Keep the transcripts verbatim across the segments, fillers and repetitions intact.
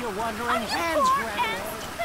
you're wondering, hands grabbing.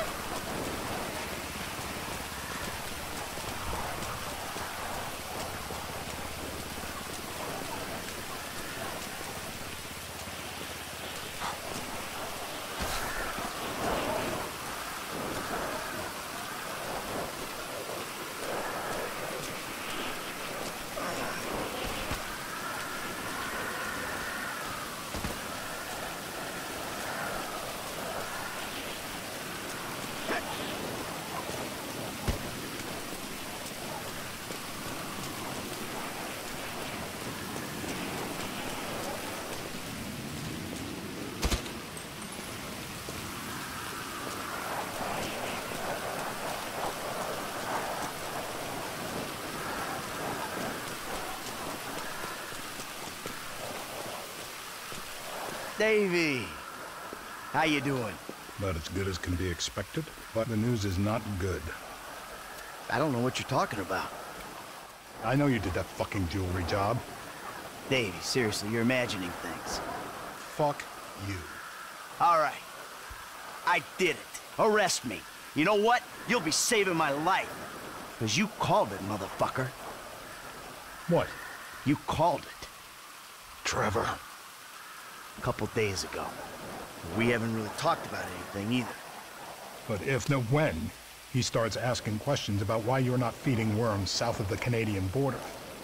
Davey, how you doing? About as good as can be expected, but the news is not good. I don't know what you're talking about. I know you did that fucking jewelry job. Davey, seriously, you're imagining things. Fuck you. All right. I did it. Arrest me. You know what? You'll be saving my life. Because you called it, motherfucker. What? You called it. Trevor. A couple days ago. We haven't really talked about anything either. But if, no when, he starts asking questions about why you're not feeding worms south of the Canadian border.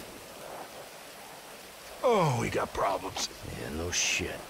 Oh, we got problems. Yeah, no shit.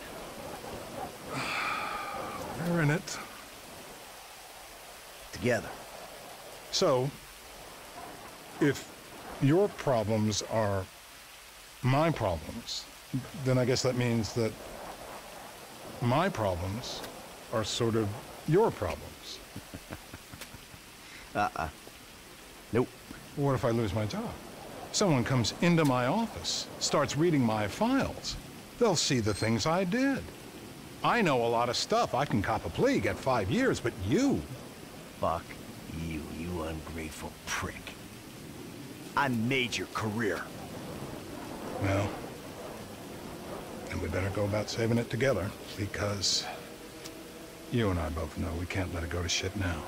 We're in it. Together. So, if your problems are my problems, then I guess that means that my problems are sort of your problems. Uh-uh. Nope. What if I lose my job? Someone comes into my office, starts reading my files. They'll see the things I did. I know a lot of stuff. I can cop a plea, get five years, but you... Fuck you, you ungrateful prick. I made your career. Well, and we better go about saving it together, because you and I both know we can't let it go to shit now.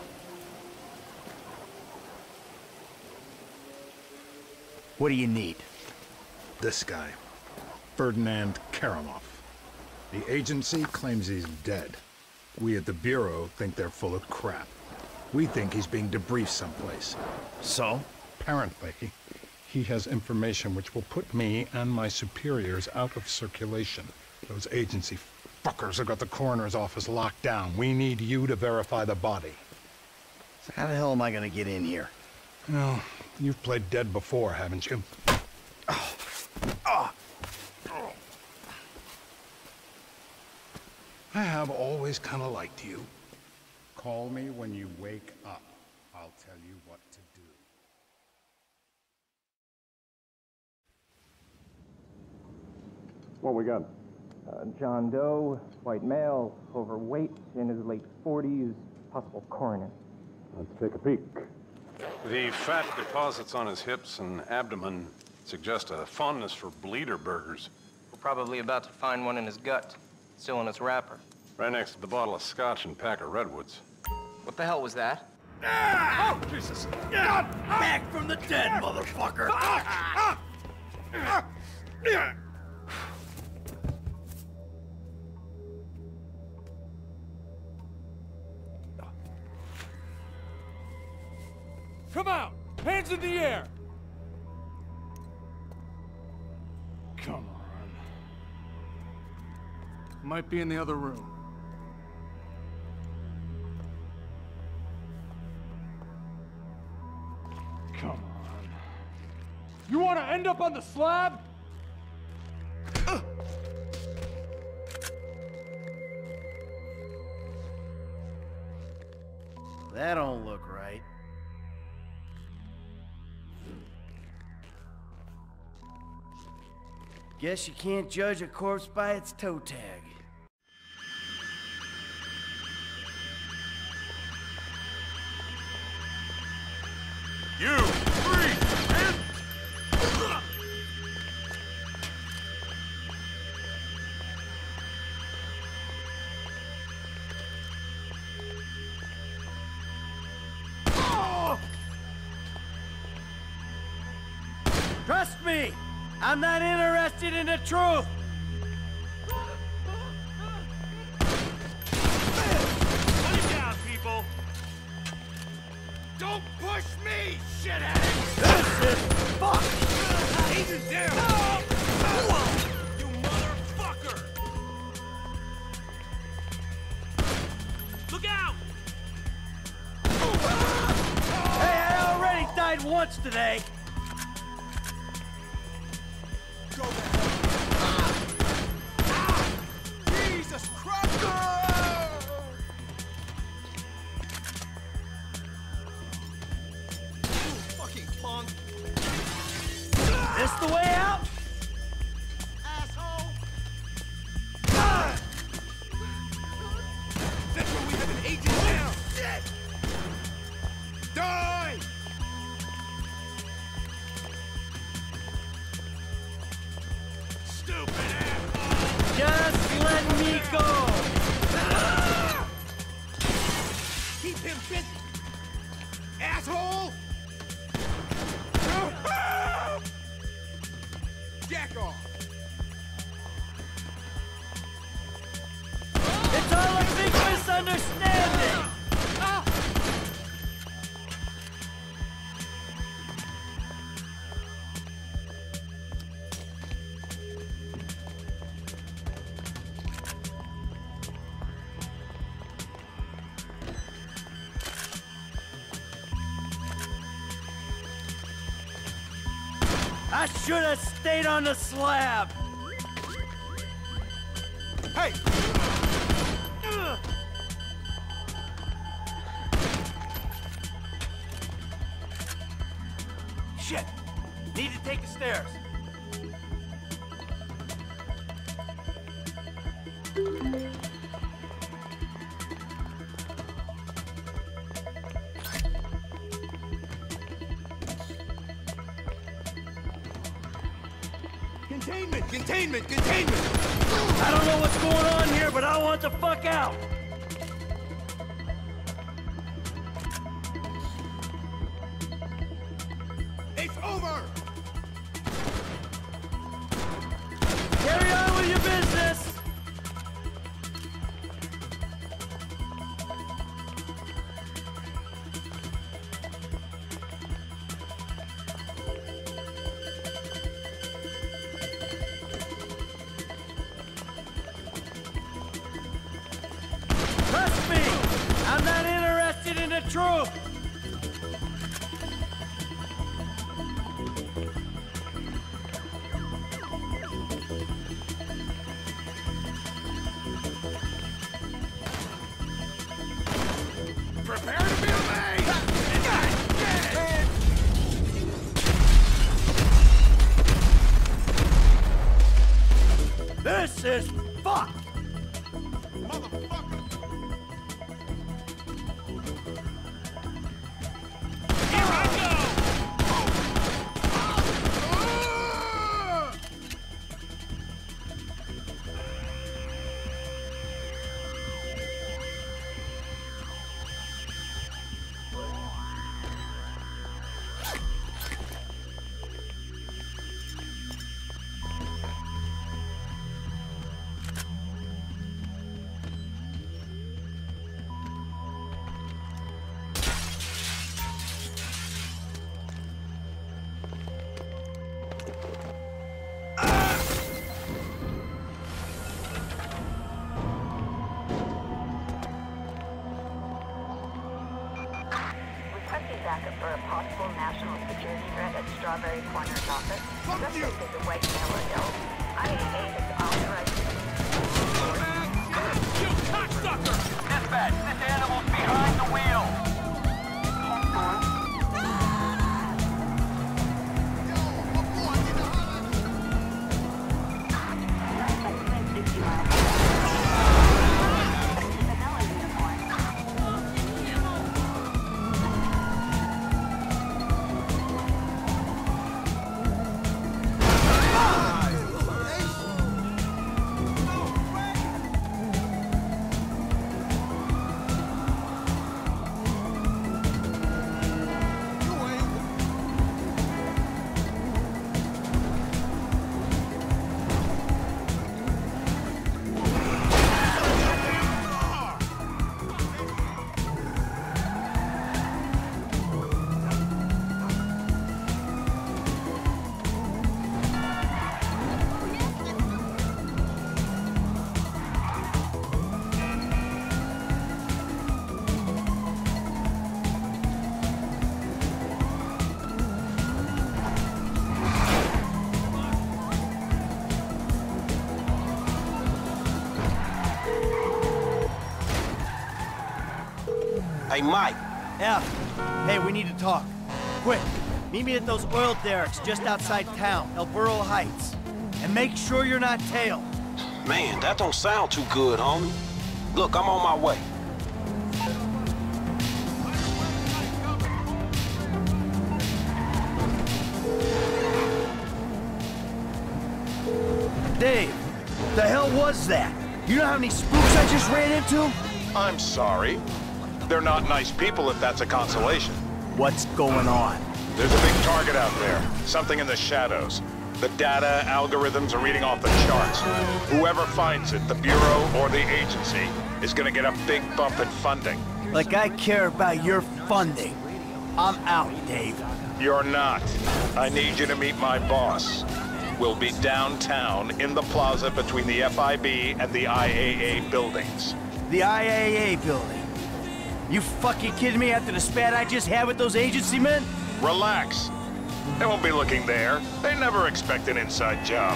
What do you need? This guy, Ferdinand Karamov. The agency claims he's dead. We at the Bureau think they're full of crap. We think he's being debriefed someplace. So? Apparently, he has information which will put me and my superiors out of circulation. Those agency fuckers have got the coroner's office locked down. We need you to verify the body. So how the hell am I gonna get in here? Well, you've played dead before, haven't you? Oh. Oh. Oh. I have always kind of liked you. Call me when you wake up. I'll tell you what to do. What we got? Uh, John Doe, white male, overweight, in his late forties, possible coroner. Let's take a peek. The fat deposits on his hips and abdomen suggest a fondness for bleeder burgers. We're probably about to find one in his gut, still in its wrapper. Right next to the bottle of scotch and pack of redwoods. What the hell was that? Ah! Oh, Jesus! God, back from the dead, motherfucker! Ah! Ah! Ah! Come out! Hands in the air! Come on. Might be in the other room. Come on. You want to end up on the slab? Uh. That don't look right. Guess you can't judge a corpse by its toe tag. You! Three! And... me! I'm not interested in the truth! Put it down, people! Don't push me, shithead! This is fuck! He's in down! You motherfucker! Look out! Hey, I already died once today! Go back! Jesus Christ! You fucking punk! This the way out? Asshole! That's where we have an agent now! Shit! Die! Stupid asshole! Just let me go! Keep him busy! Asshole! Jack off! It's all a big misunderstanding! I should have stayed on the slab! Hey! Shit! Need to take the stairs. Containment! Containment! Containment! I don't know what's going on here, but I want the fuck out! It's over! Carry on with your business! Trust me! I'm not interested in the truth! Prepare to be amazed! This is fucked! Motherfucker! Backup for a possible national security threat at Strawberry Corner's office. Fuck you! Suspect is a white male adult. I A A has authorized... You cocksucker! Dispatch, this animal's behind the wheel! Hey, Mike. F. Hey, we need to talk. Quick. Meet me at those oil derricks just outside town, El Burro Heights. And make sure you're not tailed. Man, that don't sound too good, homie. Look, I'm on my way. Dave, the hell was that? You know how many spooks I just ran into? I'm sorry. They're not nice people if that's a consolation. What's going on? There's a big target out there. Something in the shadows. The data algorithms are reading off the charts. Whoever finds it, the Bureau or the agency, is gonna get a big bump in funding. Like I care about your funding. I'm out, Dave. You're not. I need you to meet my boss. We'll be downtown in the plaza between the F I B and the I A A buildings. The I A A building? You fucking kidding me after the spat I just had with those agency men? Relax. They won't be looking there. They never expect an inside job.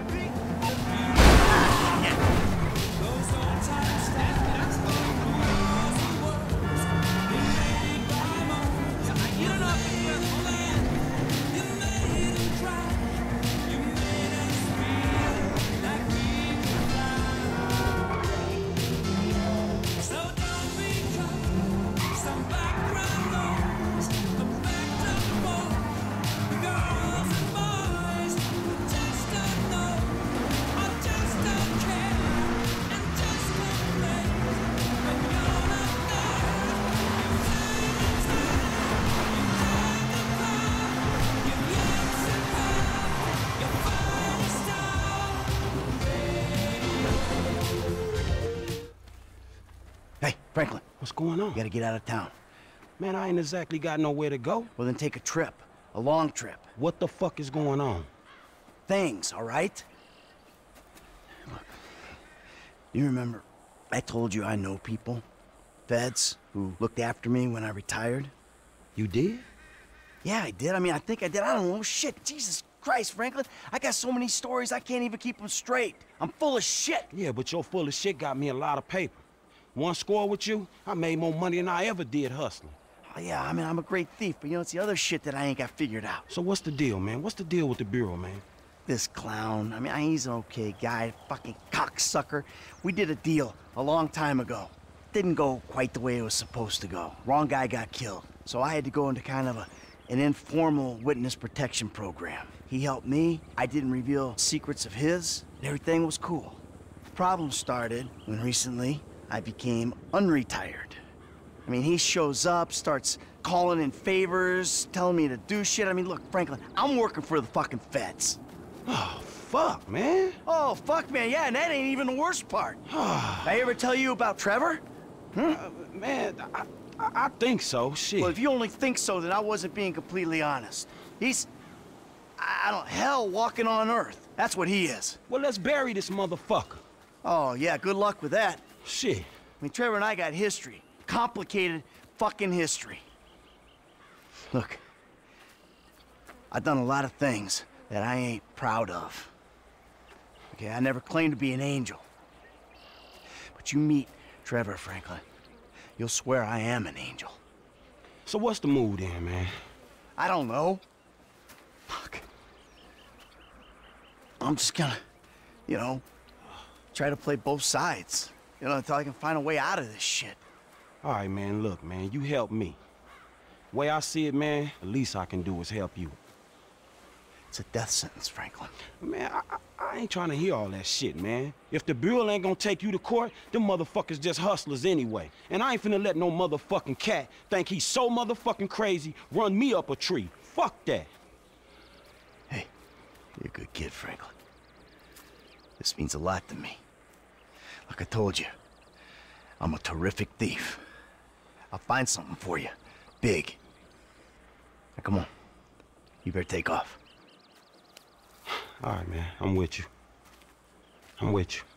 Franklin. What's going on? You gotta get out of town. Man, I ain't exactly got nowhere to go. Well, then take a trip. A long trip. What the fuck is going on? Things, all right? Look, you remember I told you I know people? Feds who looked after me when I retired? You did? Yeah, I did. I mean, I think I did. I don't know. Shit, Jesus Christ, Franklin. I got so many stories, I can't even keep them straight. I'm full of shit. Yeah, but your full of shit got me a lot of paper. One score with you, I made more money than I ever did hustling. Oh, yeah, I mean, I'm a great thief, but you know, it's the other shit that I ain't got figured out. So what's the deal, man? What's the deal with the Bureau, man? This clown, I mean, he's an okay guy, fucking cocksucker. We did a deal a long time ago. Didn't go quite the way it was supposed to go. Wrong guy got killed. So I had to go into kind of a, an informal witness protection program. He helped me, I didn't reveal secrets of his, and everything was cool. The problem started when recently I became unretired. I mean, he shows up, starts calling in favors, telling me to do shit. I mean, look, Franklin, I'm working for the fucking feds. Oh, fuck, man. Oh, fuck, man, yeah, and that ain't even the worst part. Did I ever tell you about Trevor? Hmm? Uh, man, I, I, I think so, shit. Well, if you only think so, then I wasn't being completely honest. He's, I don't, hell walking on Earth. That's what he is. Well, let's bury this motherfucker. Oh, yeah, good luck with that. Shit. I mean, Trevor and I got history. Complicated fucking history. Look, I've done a lot of things that I ain't proud of. Okay, I never claimed to be an angel. But you meet Trevor, Franklin, you'll swear I am an angel. So what's the mood then, man? I don't know. Fuck. I'm just gonna, you know, try to play both sides. You know, until I can find a way out of this shit. All right, man, look, man, you help me. Way I see it, man, the least I can do is help you. It's a death sentence, Franklin. Man, I, I, I ain't trying to hear all that shit, man. If the Bureau ain't gonna take you to court, them motherfuckers just hustlers anyway. And I ain't finna let no motherfucking cat think he's so motherfucking crazy, run me up a tree. Fuck that. Hey, you're a good kid, Franklin. This means a lot to me. Like I told you, I'm a terrific thief. I'll find something for you. Big. Now, come on. You better take off. All right, man. I'm with you. I'm with you.